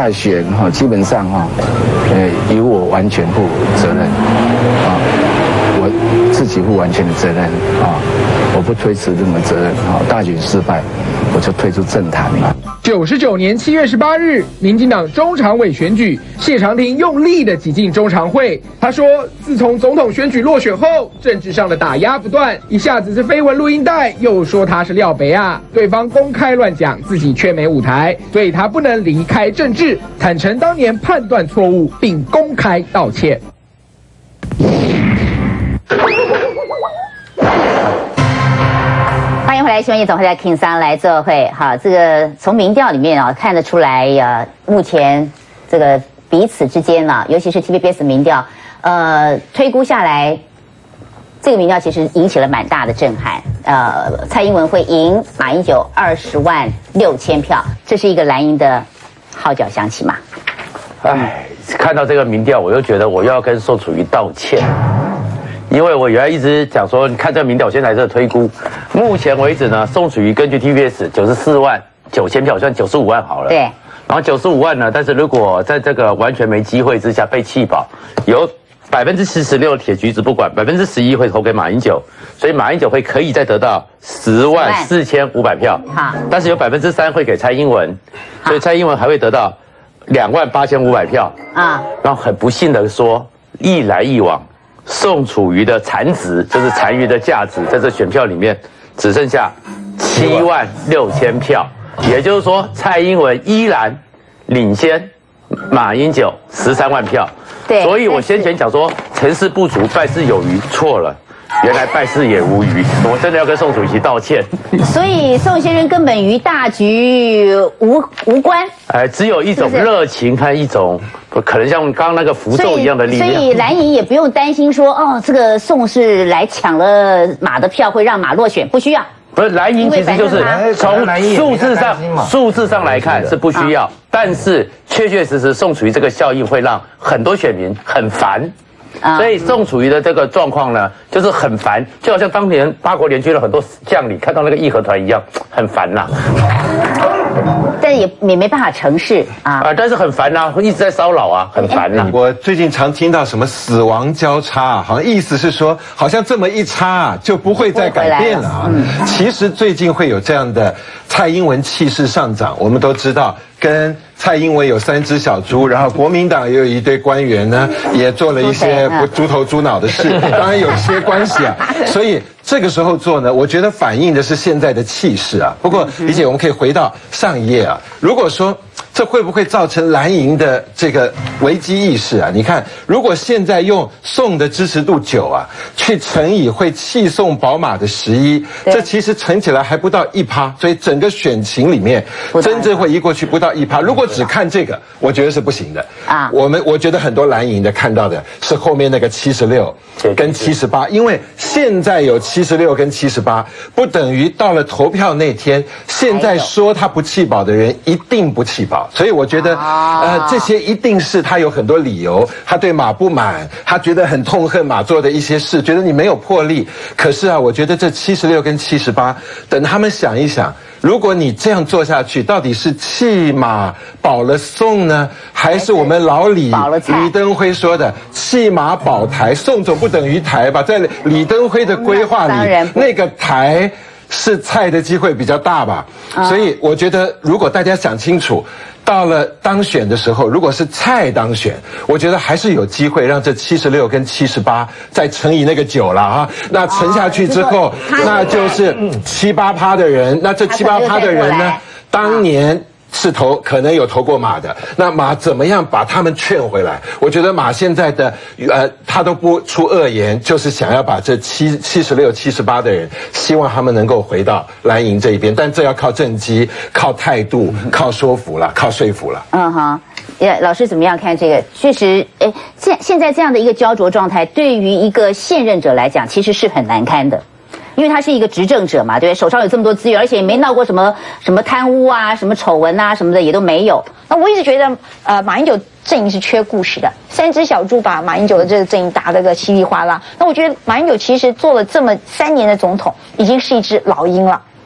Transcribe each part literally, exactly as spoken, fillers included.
大选哈，基本上哈，呃，由我完全负责任啊，我自己负完全的责任啊，我不推辞任何责任啊。大选失败，我就退出政坛了。 九十九年七月十八日，民进党中常委选举，谢长廷用力的挤进中常会。他说，自从总统选举落选后，政治上的打压不断，一下子是绯闻录音带，又说他是廖北亚，对方公开乱讲，自己却没舞台，所以他不能离开政治，坦诚当年判断错误，并公开道歉。 欢迎回来，新闻夜总会的 King 三来做会。好，这个从民调里面啊看得出来呀，目前这个彼此之间呢、啊，尤其是 T V B S 民调，呃，推估下来，这个民调其实引起了蛮大的震撼。呃，蔡英文会赢马英九二十万六千票，这是一个蓝营的号角响起嘛？ 哎，看到这个民调，我又觉得我又要跟宋楚瑜道歉。因为我原来一直讲说，你看这个民调，我现在这个推估，目前为止呢，宋楚瑜根据 T V B S 九十四万九千票，算九十五万好了。 对。 然后九十五万呢，但是如果在这个完全没机会之下被弃保，有百分之四十六铁橘子不管，百分之十一会投给马英九，所以马英九会可以再得到十万四千五百票。好。但是有百分之三会给蔡英文，所以蔡英文还会得到两万八千五百票。啊。然后很不幸的说，一来一往。宋楚瑜的残值，就是残余的价值，在这选票里面只剩下七万六千票，也就是说，蔡英文依然领先马英九十三万票。对，所以我先前讲说成事不足，败事有余，错了。原来败事也无余，我真的要跟宋楚瑜道歉。 所以宋先生根本与大局无无关。 哎，只有一种热情和一种可能像刚刚那个符咒一样的力量。 所以蓝营也不用担心说，哦，这个宋是来抢了马的票，会让马落选，不需要。 不是蓝营其实就是从数字上数字上来看是不需要，但是确确实实宋楚瑜这个效应会让很多选民很烦。所以宋楚瑜的这个状况呢，就是很烦，就好像当年八国联军的很多将领看到那个义和团一样，很烦呐、 啊。但也也没办法成事啊啊！但是很烦呐、啊，一直在骚扰啊，很烦呐、啊。 我最近常听到什么死亡交叉、啊，好像意思是说，好像这么一插、啊、就不会再改变了啊。嗯、其实最近会有这样的蔡英文气势上涨，我们都知道。跟蔡英文有三只小猪，然后国民党也有一堆官员呢，也做了一些不猪头猪脑的事，当然有一些关系啊。所以这个时候做呢，我觉得反映的是现在的气势啊。不过李姐，我们可以回到上一页啊。如果说这会不会造成蓝营的这个危机意识啊？你看，如果现在用宋的支持度九啊，去乘以会弃宋宝马的十一，这其实乘起来还不到一趴，所以整个选情里面真正会移过去不到一趴。如果只看这个，我觉得是不行的啊。我们我觉得很多蓝营的看到的是后面那个七十六跟七十八，因为现在有七十六跟七十八，不等于到了投票那天，现在说他不弃保的人一定不弃保。所以我觉得，呃，这些一定是他有很多理由，他对马不满，他觉得很痛恨马做的一些事，觉得你没有魄力。可是啊，我觉得这七十六跟七十八，等他们想一想，如果你这样做下去，到底是弃马保了宋呢，还是我们老李李登辉说的弃马保台？宋总不等于台吧？在李登辉的规划里，那个台。是蔡的机会比较大吧，所以我觉得如果大家想清楚，到了当选的时候，如果是蔡当选，我觉得还是有机会让这七十六跟七十八再乘以那个九了啊。那乘下去之后，那就是七八趴的人，那这七八趴的人呢，当年。是投可能有投过马的，那马怎么样把他们劝回来？我觉得马现在的呃，他都不出恶言，就是想要把这七七十六、七十八的人，希望他们能够回到蓝营这一边，但这要靠政绩、靠态度、靠说服了，靠说服了。 嗯哼，呃，老师怎么样看这个？确实，哎，现现在这样的一个焦灼状态，对于一个现任者来讲，其实是很难堪的。因为他是一个执政者嘛，对不对？手上有这么多资源，而且也没闹过什么什么贪污啊、什么丑闻啊什么的，也都没有。 那我一直觉得，呃，马英九阵营是缺故事的，三只小猪把马英九的这个阵营打得个稀里哗啦。那我觉得马英九其实做了这么三年的总统，已经是一只老鹰了。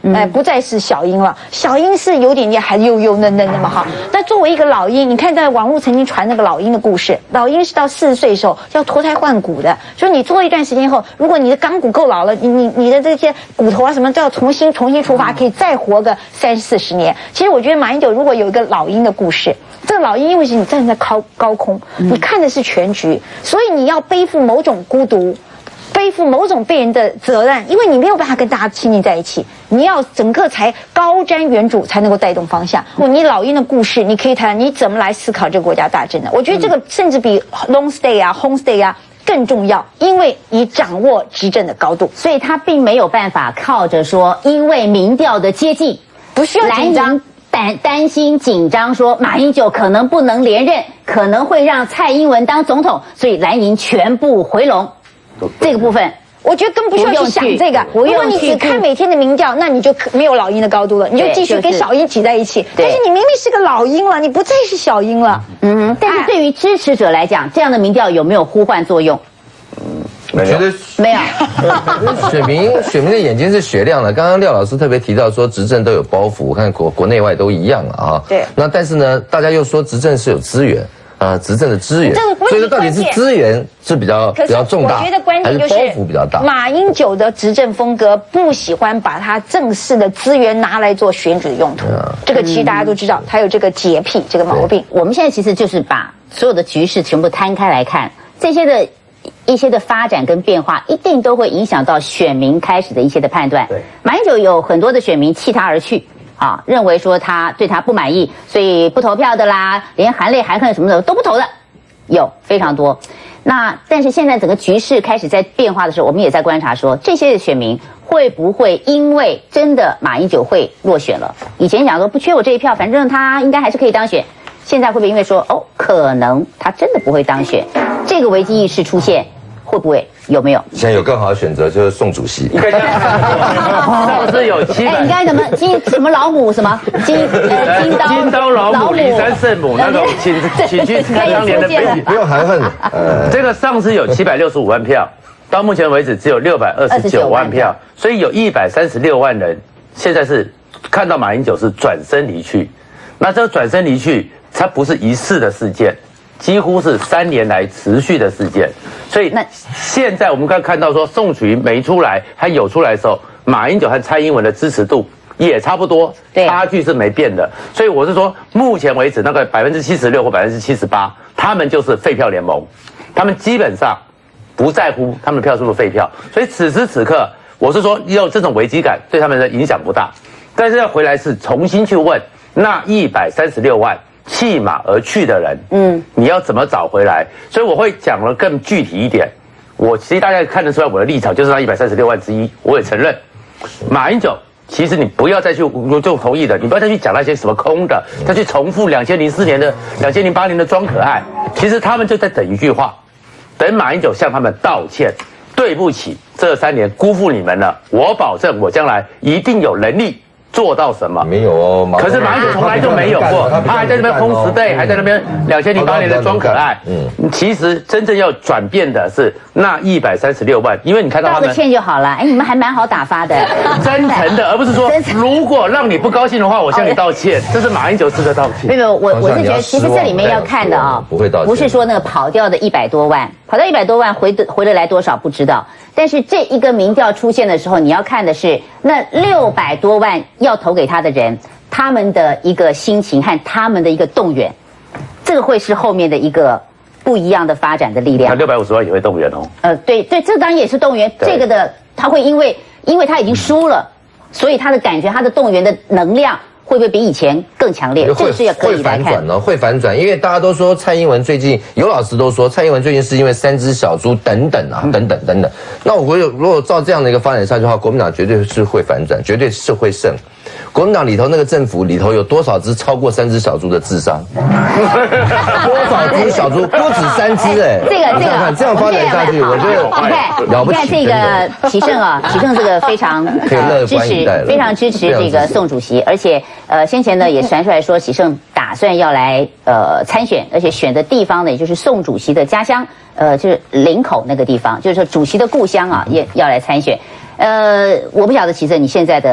哎，不再是小英了。小英是有点点还幼幼嫩嫩的嘛哈。那作为一个老鹰，你看在网络曾经传那个老鹰的故事，老鹰是到四十岁的时候要脱胎换骨的，说你做一段时间后，如果你的钢骨够老了，你你你的这些骨头啊什么都要重新重新出发，可以再活个三四十年。其实我觉得马英九如果有一个老鹰的故事，这个老鹰因为是你站在高高空，你看的是全局，所以你要背负某种孤独。背负某种被人的责任，因为你没有办法跟大家亲近在一起，你要整个才高瞻远瞩，才能够带动方向。你老鹰的故事，你可以谈你怎么来思考这个国家大政的。我觉得这个甚至比 long stay 啊、home stay 啊更重要，因为你掌握执政的高度， 所以他并没有办法靠着说，因为民调的接近， 不需要紧张。 担担心紧张，说马英九可能不能连任，可能会让蔡英文当总统，所以蓝营全部回笼。这个部分， 我觉得更不需要去想这个。如果你只看每天的民调，那你就没有老鹰的高度了，你就继续跟小鹰挤在一起。但是你明明是个老鹰了，你不再是小鹰了。 嗯，但是对于支持者来讲，这样的民调有没有呼唤作用？ 我觉得没有。 选民选民的眼睛是雪亮的。刚刚廖老师特别提到说，执政都有包袱，我看国国内外都一样了啊。 对。 那但是呢，大家又说执政是有资源。呃，执政的资源，所以说到底是资源是比较比较重大， 我觉得关键就是包袱比较大。 马英九的执政风格不喜欢把他正式的资源拿来做选举的用途，这个其实大家都知道，他有这个洁癖这个毛病。 我们现在其实就是把所有的局势全部摊开来看，这些的一些的发展跟变化，一定都会影响到选民开始的一些的判断。对，马英九有很多的选民弃他而去。啊，认为说他对他不满意，所以不投票的啦，连含泪含恨什么的都不投的，有非常多。那但是现在整个局势开始在变化的时候，我们也在观察说，这些选民会不会因为真的马英九会落选了？以前讲说不缺我这一票，反正他应该还是可以当选。现在会不会因为说哦，可能他真的不会当选，这个危机意识出现？会不会有没有？ 现在有更好的选择，就是宋主席。 上次有七百， 哎，你刚才什么金什么老母什么金呃金刀金刀老母骊山圣母那种，请请去看当年的背景， 不用含恨。呃， 这个上次有七百六十五万票，到目前为止只有六百二十九万票，所以有一百三十六万人现在是看到马英九是转身离去。那这个转身离去，它不是一次的事件。几乎是三年来持续的事件，所以那现在我们刚看到说宋楚瑜没出来，还有出来的时候，马英九和蔡英文的支持度也差不多，差距是没变的。所以我是说，目前为止那个百分之七十六或百分之七十八，他们就是废票联盟，他们基本上不在乎他们的票是不是废票。所以此时此刻，我是说有这种危机感对他们的影响不大，但是要回来是重新去问那一百三十六万。弃马而去的人，嗯，你要怎么找回来？所以我会讲得更具体一点。我其实大家看得出来我的立场就是那一百三十六万之一，我也承认。马英九，其实你不要再去，我就同意的，你不要再去讲那些什么空的，再去重复两千零四年的、两千零八年的装可爱。其实他们就在等一句话，等马英九向他们道歉，对不起，这三年辜负你们了，我保证我将来一定有能力。做到什么？ 没有哦， 可是马英九从来就没有过，他还在那边轰时代，还在那边两千零八年的装可爱。嗯，其实真正要转变的是那一百三十六万，因为你看到他们道个歉就好了。哎，你们还蛮好打发的， 真诚的，而不是说如果让你不高兴的话，我向你道歉，这是马英九式的道歉。 没有，我我是觉得其实这里面要看的啊， 不会道歉， 不是说那个跑掉的一百多万，跑掉一百多万回的回得来多少不知道。但是这一个民调出现的时候，你要看的是那六百多万要投给他的人，他们的一个心情和他们的一个动员，这个会是后面的一个不一样的发展的力量。 那六百五十万也会动员哦。 呃，对对，这当然也是动员。这个的他会因为因为他已经输了，所以他的感觉他的动员的能量。会不会比以前更强烈？这是也可以来看。 会反转呢，会反转，因为大家都说蔡英文最近，有老师都说蔡英文最近是因为三只小猪等等啊，等等等等。那我觉得如果照这样的一个发展下去的话，国民党绝对是会反转，绝对是会胜。国民党里头那个政府里头有多少只超过三只小猪的智商？多少只小猪？不止三只哎！ 这个这个这样发展下去，我觉得你看了不起。 你看这个启盛啊，启盛这个非常可以乐观以待了， 非常支持这个宋主席，而且呃先前呢也传出来说启盛打算要来呃参选，而且选的地方呢也就是宋主席的家乡，呃就是林口那个地方，就是说主席的故乡啊也要来参选。呃，我不晓得启盛你现在的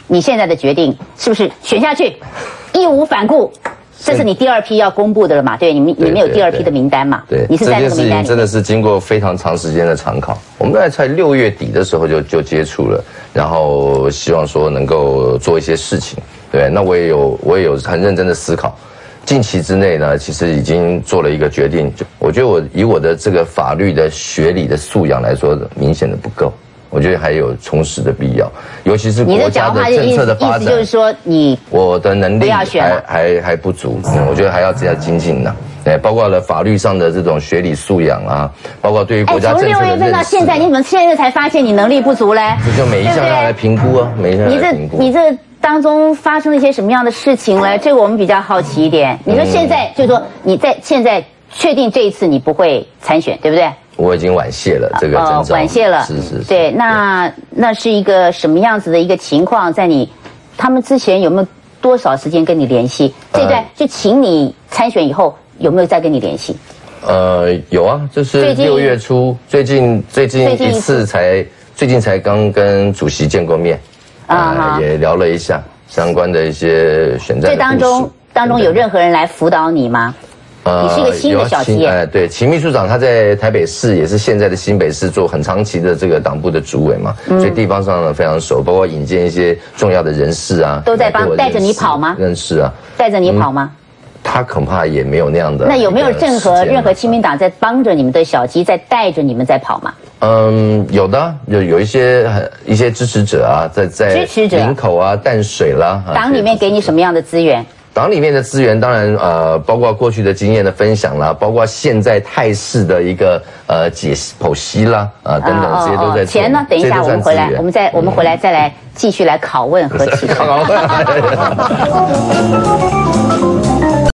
你现在的决定是不是选下去，义无反顾？这是你第二批要公布的了嘛？对，你们你们有第二批的名单嘛？ 对， 你是在这个名单里面。 这件事情真的是经过非常长时间的长考，我们大概在六月底的时候就就接触了，然后希望说能够做一些事情。对，那我也有我也有很认真的思考。近期之内呢，其实已经做了一个决定，就我觉得我以我的这个法律的学理的素养来说，明显的不够。我觉得还有充实的必要，尤其是国家的政策的发展。 意思就是说，你我的能力还还还不足，嗯，我觉得还要再精进呢。哎，包括了法律上的这种学理素养啊，包括对于国家政策的认识。从六月份到现在，你怎么现在才发现你能力不足嘞？ 这就每一项要来评估啊，每一项来评估。 你这你这当中发生了一些什么样的事情嘞？这个我们比较好奇一点。你说现在就是说你在现在确定这一次你不会参选，对不对？ 我已经婉谢了这个征兆， 婉谢了， 是是是。 对，那那是一个什么样子的一个情况？在你他们之前有没有多少时间跟你联系？这段就请你参选以后有没有再跟你联系？ 呃，有啊，就是六月初，最近最近一次才最近才刚跟主席见过面，啊，也聊了一下相关的一些选战的部署。这当中当中有任何人来辅导你吗？你是一个新的小企业， 哎，对，秦秘书长他在台北市，也是现在的新北市做很长期的这个党部的主委嘛，嗯、所以地方上呢非常熟，包括引荐一些重要的人士啊， 都在帮带着你跑吗？ 认识啊， 带着你跑吗？ 嗯、他恐怕也没有那样的。 那有没有任何任何亲民党在帮着你们的小鸡，在带着你们在跑吗？ 嗯，有的，有有一些一些支持者啊，在在支持者林口啊、淡水啦， 党里面给你什么样的资源？ 党里面的资源当然呃，包括过去的经验的分享啦，包括现在态势的一个呃解剖析啦，啊、呃、等等，这些都在做。 钱呢？等一下我们回来，我们再我们回来再来继续来拷问何启。